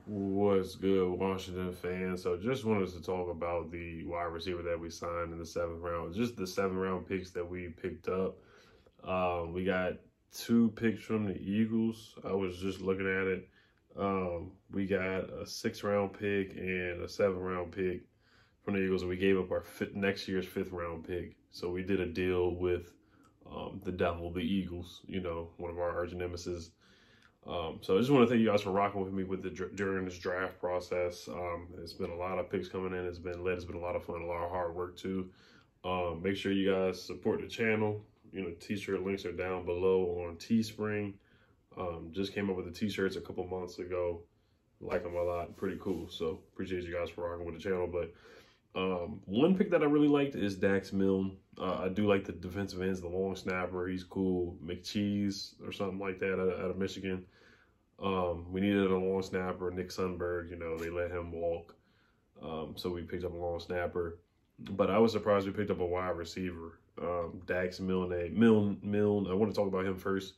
What's good, Washington fans? So just wanted to talk about the wide receiver that we signed in the seventh round. Just the seventh round picks that we picked up. We got two picks from the Eagles. I was just looking at it. We got a sixth round pick and a seventh round pick from the Eagles, and we gave up our next year's fifth round pick. So we did a deal with the devil, the Eagles. You know, one of our arch nemesis. So I just want to thank you guys for rocking with me during this draft process. It's been a lot of picks coming in. It's been a lot of fun, a lot of hard work too. Make sure you guys support the channel. You know, t-shirt links are down below on Teespring. Just came up with the t-shirts a couple months ago. Like them a lot, pretty cool. So appreciate you guys for rocking with the channel. But one pick that I really liked is Dax Milne. I do like the defensive ends, the long snapper. He's cool. McCheese or something like that out of Michigan. We needed a long snapper. Nick Sundberg, you know, they let him walk. So we picked up a long snapper. But I was surprised we picked up a wide receiver. Dax Milne. I want to talk about him first.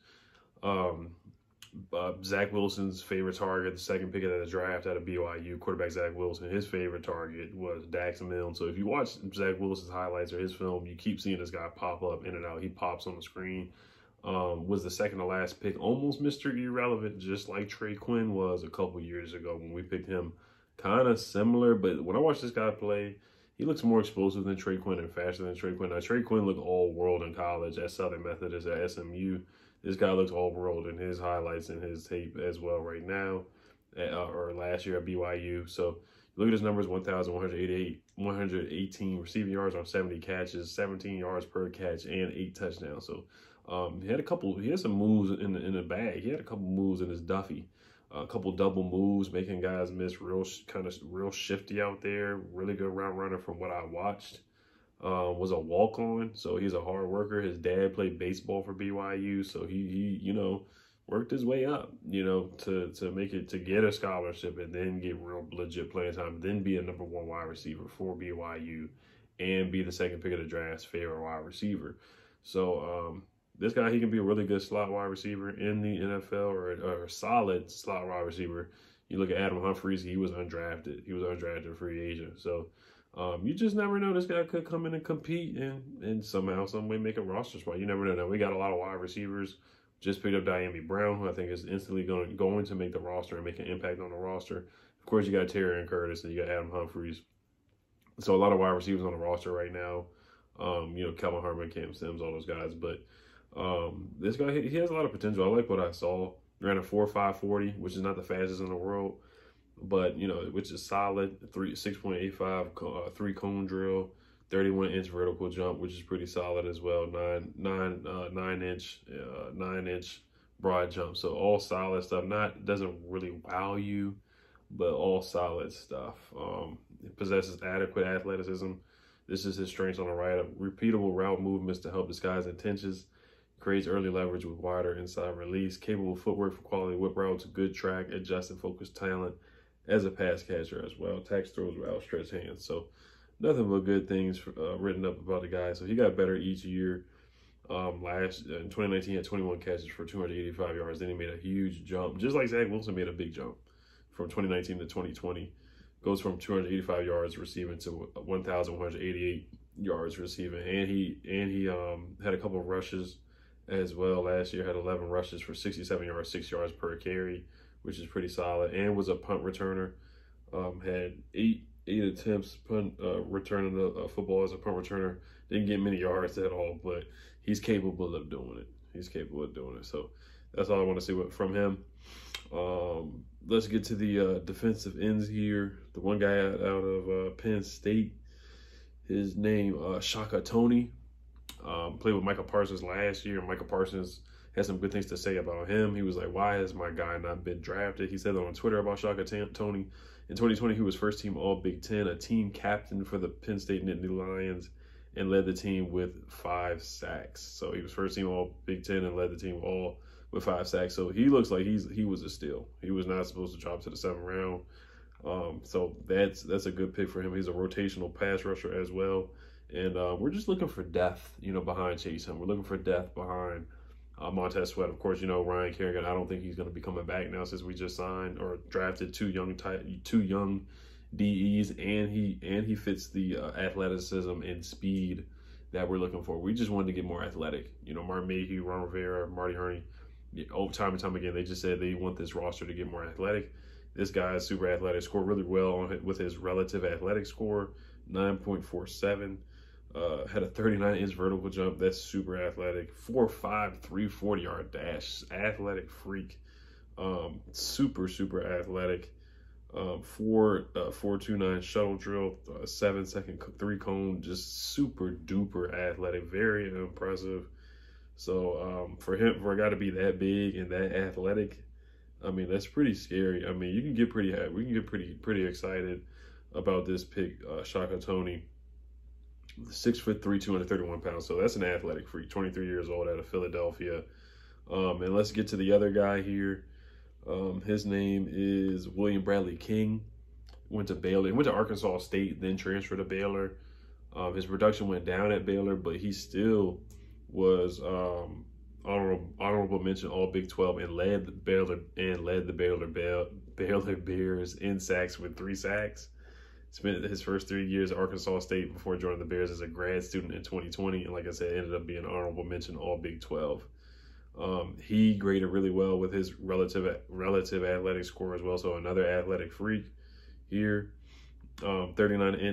Zach Wilson's favorite target, the second pick of the draft out of BYU, quarterback Zach Wilson, his favorite target was Dax Milne. So if you watch Zach Wilson's highlights or his film, you keep seeing this guy pop up in and out. He pops on the screen. Was the second to last pick, almost Mr. Irrelevant, just like Trey Quinn was a couple years ago when we picked him. Kind of similar, but when I watch this guy play, he looks more explosive than Trey Quinn and faster than Trey Quinn. Now, Trey Quinn looked all-world in college at Southern Methodist at SMU. This guy looks all-world in his highlights and his tape as well right now, or last year at BYU. So look at his numbers: 1,188, 118 receiving yards on 70 catches, 17 yards per catch, and 8 touchdowns. So he had some moves in the bag. He had a couple moves in his Duffy. A couple double moves, making guys miss, real shifty out there. Really good route runner from what I watched. Was a walk-on, so he's a hard worker. His dad played baseball for BYU, so he you know, worked his way up, you know, to make it, to get a scholarship and then get real legit playing time, then be a #1 wide receiver for BYU and be the second pick of the draft's favorite wide receiver. So this guy, he can be a really good slot wide receiver in the NFL, or a solid slot wide receiver. You look at Adam Humphries, he was undrafted. He was an undrafted free agent. So you just never know. This guy could come in and compete and somehow, some way make a roster spot. You never know. Now, we got a lot of wide receivers. Just picked up Dyami Brown, who I think is instantly going to make the roster and make an impact on the roster. Of course, you got Terrion Curtis and you got Adam Humphries. So a lot of wide receivers on the roster right now. You know, Kelvin Harmon, Cam Sims, all those guys. But this guy, he has a lot of potential. I like what I saw. Ran a 4.5 40, which is not the fastest in the world, but you know, which is solid. 6.85 3-cone drill, 31-inch vertical jump, which is pretty solid as well. 9-inch broad jump. So all solid stuff. Doesn't really wow you, but all solid stuff. It possesses adequate athleticism. This is his strengths on the right. Repeatable route movements to help disguise intentions. Creates early leverage with wider inside release. Capable footwork for quality whip routes. Good track, adjusted, focused talent as a pass catcher as well. Tax throws with outstretched hands. So nothing but good things written up about the guy. So he got better each year. In 2019, he had 21 catches for 285 yards. Then he made a huge jump, just like Zach Wilson made a big jump from 2019 to 2020. Goes from 285 yards receiving to 1,188 yards receiving, and he had a couple of rushes as well last year. Had 11 rushes for 67 yards, 6 yards per carry, which is pretty solid, and was a punt returner. Had eight attempts returning the football as a punt returner. Didn't get many yards at all, but he's capable of doing it. So that's all I want to see from him. Let's get to the defensive ends here. The one guy out of Penn State, his name Shaka Toney. Played with Micah Parsons last year. Micah Parsons had some good things to say about him. He was like, why has my guy not been drafted? He said that on Twitter about Shaka Toney. In 2020, he was first team All Big Ten, a team captain for the Penn State Nittany Lions, and led the team with 5 sacks. So he was first team All Big Ten and led the team all with 5 sacks. So he looks like he was a steal. He was not supposed to drop to the 7th round. So that's a good pick for him. He's a rotational pass rusher as well. And we're just looking for depth, you know, behind Chase Young. We're looking for depth behind Montez Sweat, of course, you know, Ryan Kerrigan. I don't think he's going to be coming back now since we just signed or drafted two young DEs, and he fits the athleticism and speed that we're looking for. We just wanted to get more athletic. You know, Martin Mayhew, Ron Rivera, Marty Hurney, over time and time again, they just said they want this roster to get more athletic. This guy is super athletic, scored really well with his relative athletic score, 9.47. Had a 39-inch vertical jump. That's super athletic. 4.5, 340-yard dash. Athletic freak. Super athletic. 4.29 shuttle drill. 7-second 3-cone. Just super duper athletic. Very impressive. So for a guy to be that big and that athletic, I mean, that's pretty scary. I mean, we can get pretty excited about this pick, Shaka Toney. 6'3", 231 pounds. So that's an athletic freak, 23 years old, out of Philadelphia. And let's get to the other guy here. His name is William Bradley King. Went to Baylor. He went to Arkansas State, then transferred to Baylor. His production went down at Baylor, but he still was honorable mention All Big 12 and led the Baylor Bears in sacks with 3 sacks. Spent his first 3 years at Arkansas State before joining the Bears as a grad student in 2020. And like I said, ended up being honorable mention All Big 12. He graded really well with his relative athletic score as well. So another athletic freak here. 39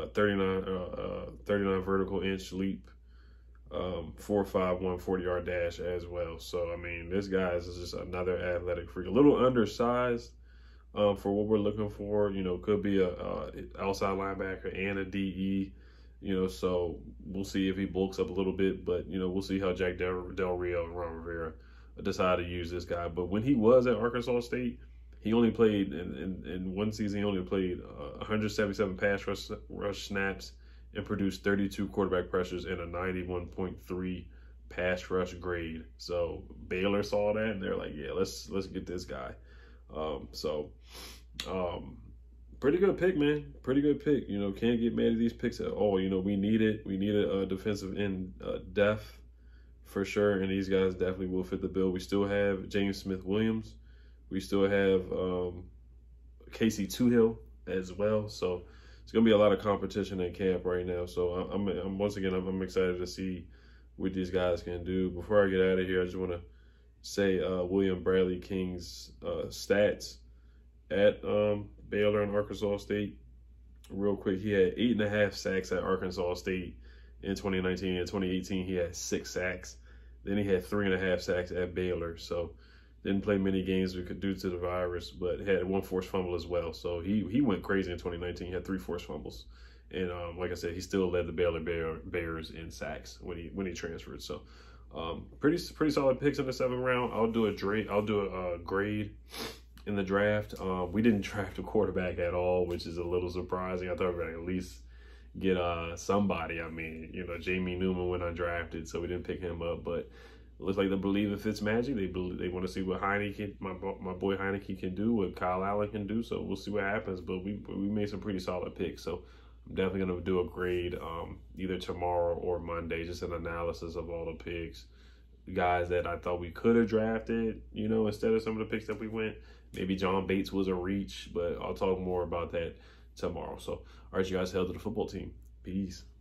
vertical inch leap. 4.5, 140-yard dash as well. So, I mean, this guy is just another athletic freak. A little undersized. For what we're looking for, you know, could be a outside linebacker and a DE, you know, so we'll see if he bulks up a little bit, but, you know, we'll see how Jack Del Rio and Ron Rivera decide to use this guy. But when he was at Arkansas State, he only played, in one season, he only played 177 pass rush snaps and produced 32 quarterback pressures and a 91.3 pass rush grade. So Baylor saw that and they're like, yeah, let's get this guy. Pretty good pick, man. Pretty good pick. You know, can't get mad at these picks at all. You know, we needed a defensive end depth for sure, and these guys definitely will fit the bill. We still have James Smith-Williams. We still have Casey Toohill as well. So it's gonna be a lot of competition in camp right now. So I'm once again I'm excited to see what these guys can do. Before I get out of here, I just want to say William Bradley King's stats at Baylor and Arkansas State. Real quick, he had 8.5 sacks at Arkansas State in 2019. In 2018, he had 6 sacks. Then he had 3.5 sacks at Baylor. So didn't play many games due to the virus, but had 1 forced fumble as well. So he went crazy in 2019. He had 3 forced fumbles. And like I said, he still led the Baylor Bears in sacks when he transferred. So pretty solid picks in the 7th round. I'll do a grade in the draft. We didn't draft a quarterback at all, which is a little surprising. I thought we would at least get somebody. I mean, you know, Jamie Newman went undrafted, so we didn't pick him up. But it looks like they believe in Fitzmagic. They want to see what Heineke, my boy Heineke, can do, what Kyle Allen can do. So we'll see what happens. But we made some pretty solid picks. So I'm definitely going to do a grade either tomorrow or Monday, just an analysis of all the picks. Guys that I thought we could have drafted, you know, instead of some of the picks that we went. Maybe John Bates was a reach, but I'll talk more about that tomorrow. So, all right, you guys, held to the football team. Peace.